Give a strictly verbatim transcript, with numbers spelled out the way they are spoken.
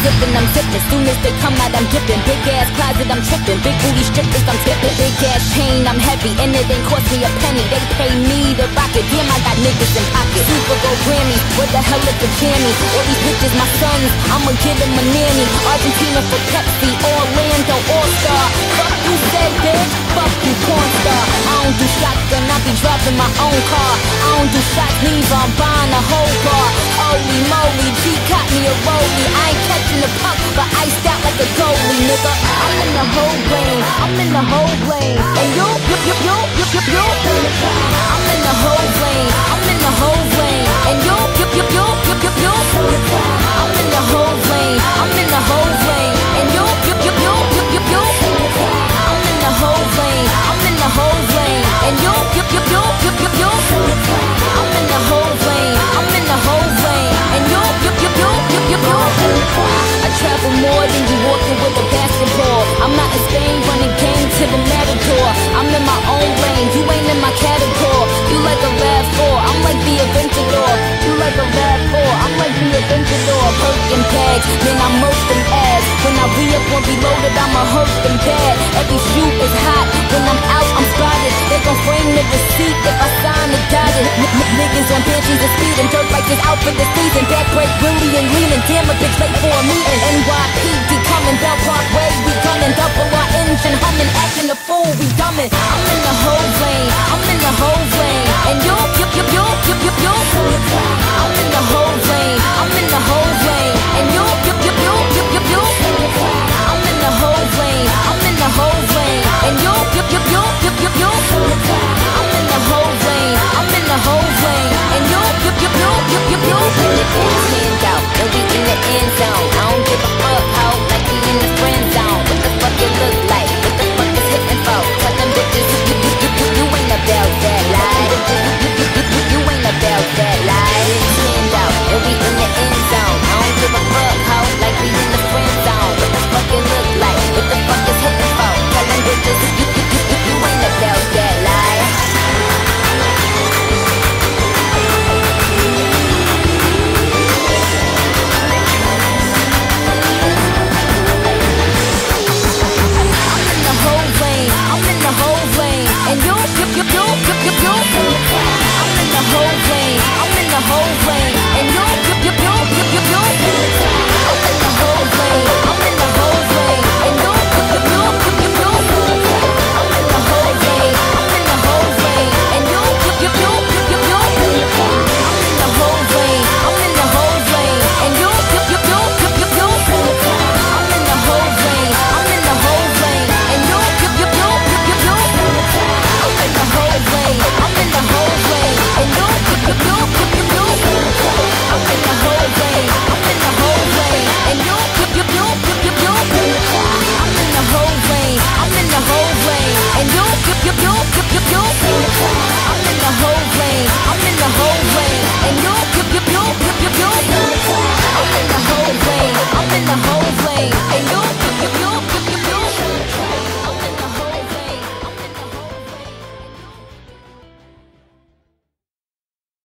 zipping, I'm zipping. Soon as they come out, I'm dipping. Big ass closet, I'm tripping. Big booty strippers, I'm tipping. Big ass chain, I'm heavy, and it ain't cost me a penny. They pay me to rock it. Damn, I got niggas in pockets. Super Bowl Grammy, what the hell is the jammy? All these bitches, my sons, I'ma give them a nanny. Argentina for Pepsi, Orlando All-Star. Fuck you said, bitch, fuck you porn star. I don't do shotgun, I be driving my own car. I don't do shots, neither, I'm buying a whole bar. Holy moly, G caught me a rollie. I ain't catching the puck, but iced out like a goalie, nigga. I'm in the whole lane, I'm in the whole lane. And you, you, you, you, you, you, you. I'm in the whole lane, I'm in the whole lane. And you, you, you, you, you, you, you. I'm in the whole lane, I'm in the whole lane. And you, you, you, you, you, you, you. I'm in the whole lane, I'm in the whole lane. And you, you, you, you, you, you, you. I'm in the whole lane, I'm in the whole lane. And you, you, you, you, you, you, you. I travel more than you walking with a basketball. I'm out in Spain, running game to the Matador. I'm in my own lane, you ain't in my category. You like a rap four, I'm like the Aventador. You like a rap four, I'm like the Aventador. Perkin bags, then I murk them ass. When I re-up, won't be loaded, I'ma hurt them bad. Every shoot is hot, when I'm out, I'm spotted. They gon' frame the receipt if I sign it, got it. Niggas on benches and speeding, dirt bikes is out for the season. Backbreak, Willie and leaning, damn a bitch late for a meeting. N Y P D coming, Bell Parkway, we gunning. Double our engine humming, acting a fool, we dumbing. I'm in the whole lane.